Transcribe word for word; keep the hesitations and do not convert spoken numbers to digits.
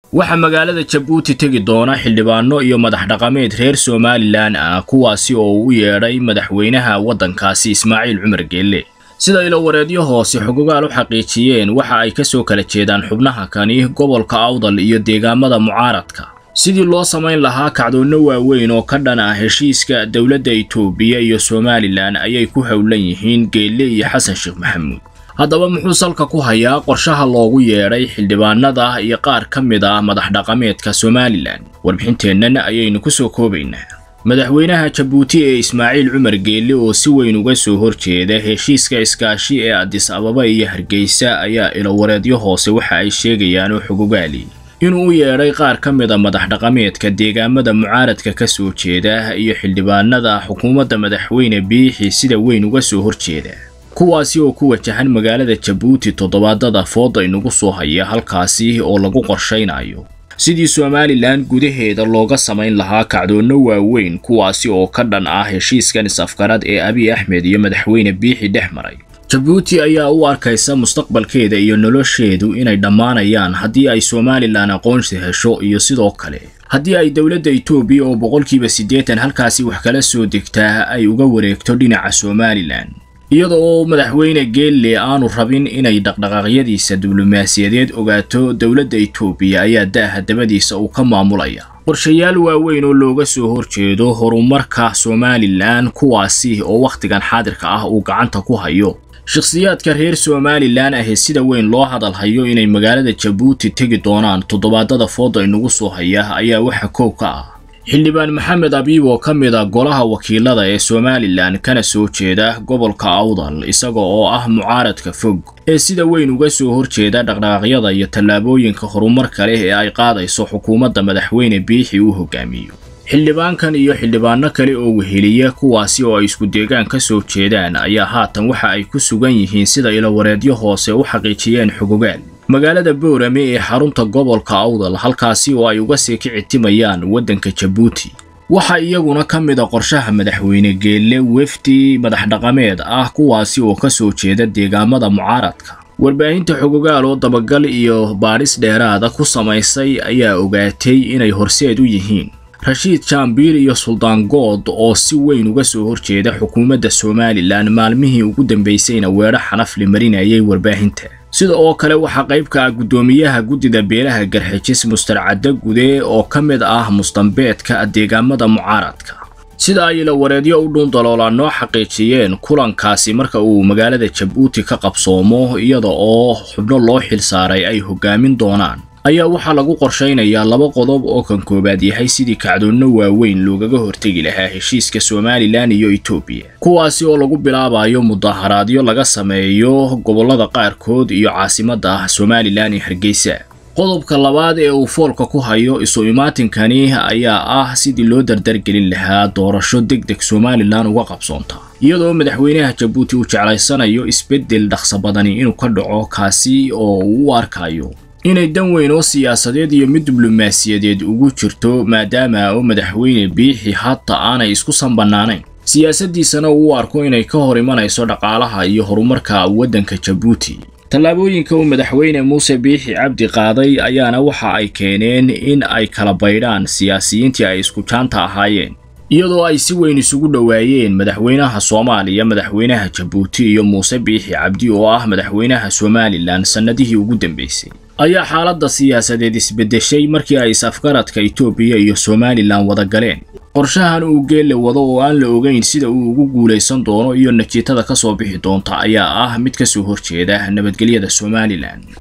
waxa magaalada Jabuuti tagi doona xildhibaano iyo madax dhaqameed reer Somaliland ah kuwaasi oo u yeedhay madaxweynaha waddankaasi Ismaaciil Cumar Geelle sida ilo wareedyo hoose xogogaal u xaqiijiyeen waxa ay ka soo kala jeedaan xubnaha kani gobolka Awdal iyo deegaamada mucaaradka sidii loo sameyn lahaa kacdoonno waaweyn oo ka dhan ah heshiiska dawladda Itoobiya iyo Somaliland ayay ku hawlan yihiin Geelle iyo Xasan Sheekh Maxamuud haddaba muxuu salka ku hayaa qorshaha loogu yeedhay xildhibaanada iyo qaar ka mid ah madax dhaqameedka Somaliland warbixinteennan ayaynu ku soo koobaynaa madaxweynaha Jabuuti ee Ismaaciil Cumar Geelle oo si weyn uga soo horjeeda heshiiska iskaashi ee Addis Ababa iyo Hargeysa ayaa ilo wareedyo hoose waxa ay sheegayaan oo xogogaali inuu u yeedhay qaar ka mid ah madax dhaqameedka deegaamada mucaaradka ka soo jeeda iyo xildhibaanada xukuumadda madaxweyne Biixi sida weyn uga soo horjeeda kuwaasi oo ku wajahan magaalada Jabuuti toddobaadada fooda inagu soo haya halkaasi oo lagu qorsheynayo sidii Somaliland gudaheeda looga sameyn lahaa kacdoonno waaweyn kuwaasi oo ka dhan ah heshiiskan is-afgarad ee Abiy Ahmed iyo madaxweyne Biixi dhexmaray Jabuuti ayaa u arkaysa mustaqbalkeeda iyo nolosheedu inay dhamaanayaan haddii ay Somaliland aqoonsi hesho iyo sidoo kale haddii ay dawladda Itoobiya oo boqolkiiba siddeetan halkaasi wax kala soo degtaa ay uga wareegto dhinaca Somaliland iyadoo madaxweyne Geelle aanu rabin inay dhaqdhaqaaqyadiisa diblomaasiyadeed ogaato dawladda Itoobiya ayaa daaha dabadiisa uu ka maamulaya qorshayaal waaweyn oo looga soo horjeedo horumarka Somaliland kuwaasi oo waqtigan xaadirka ah uu gacanta ku hayo shakhsiyaadka reer Somaliland ah sida weyn loo hadal hayo inay magaalada Jabuuti tagi doonaan toddobaadada fooda inagu soo haya ayaa waxa koob ka ah xildhibaan Maxamed Abiib oo ka mid ah golaha wakiilada ee Somaliland kana soo jeeda gobolka Awdal isaga oo ah mucaaradka fog ee sida weyn uga soo horjeeda dhaqdhaqaaqyada iyo tallaabooyinka horumarka leh ee ay qaadayso xukuumadda madaxweyne Biixi uu hogaamiyo xildhibaankan iyo xildhibaano kale oo weheliya kuwaasi oo ay isku deegaan ka soo jeedaan ayaa haatan waxa ay ku sugan yihiin sida ilo wareedyo hoose u xaqiijiyeen xogogaal magaalada Boorame ee xarunta gobolka Awdal halkaasi oo ay uga sii kicitimayaan waddanka Jabuuti waxa iyaguna ka mid ah qorshaha madaxweyne Geelle wafdi madax dhaqameed ah kuwaasi oo ka soo jeeda deegaamada mucaaradka warbaahinta xogogaal oo dabagal iyo baaris dheeraad ku samaysay ayaa ogaatay inay horseed u yihiin Rashid Jambiir iyo Sultan Good oo si weyn uga soo horjeeda xukuumadda Somaliland maalmihii ugu dambeysayna weerar xanaf li marinayay warbaahinta sida oo kale waxa qayb ka ah gudoomiyaha gudida beelaha Garxajis Mustarcada Gude oo ka mid ah mustambeedka deegaamada mucaaradka sida ay la wareedyo u dhun daloolaan noo xaqiijiyeen kulankaasi marka uu magaalada Jabuuti ka qabsoomo iyada oo xubno loo xil saaray ay hogaamin doonaan ayaa waxa lagu qorsheynayaa laba qodob oo kan koobaad yahay sidii kacdoonno waaweyn loogaga hortagi lahaa heshiiska Somaliland iyo Itoobiya kuwaasi oo lagu bilaabayo mudaharaadyo laga sameeyo gobolada qaarkood iyo caasimadda Somaliland ee Hargeysa qodobka labaad ee uu foolka ku hayo isu imaatinkani ayaa ah sidii loo dardargelin lahaa doorasho degdeg Somaliland uga qabsoonta iyadoo madaxweynaha Jabuuti uu jeclaysanayo isbedel dhaqso badani inuu ka dhaco kaasi oo uu arkayo inay dan weyn oo siyaasadeed iyo mid diblomaasiyadeed ugu jirto maadaama oo madaxweyne Biixi hatta aanay isku sanbanaanayn siyaasadiisana uu arko inay ka hor imanayso dhaqaalaha iyo horumarka waddanka Jabuuti tallaabooyinka uu madaxweyne Muuse Biixi Cabdi qaaday ayaana waxa ay keeneen in ay kala baydhaan siyaasiyiintii ay isku jaanta ahaayeen iyadoo ay si weyn isugu dhawaayeen madaxweynaha Soomaaliya madaxweynaha Jabuuti iyo Muuse Biixi Cabdi oo ah madaxweynaha Somaliland sanadihii ugu dambeysay ayaa xaaladda siyaasadeed isbedeshay markii ay is-afgaradka Itoobiya iyo Somaliland wada galeen qorshahan uu Geelle wado oo aan la ogeyn sida uu ugu guuleysan doono iyo natiijada ka soo bixi doonta ayaa ah mid ka soo horjeeda nabadgelyada Somaliland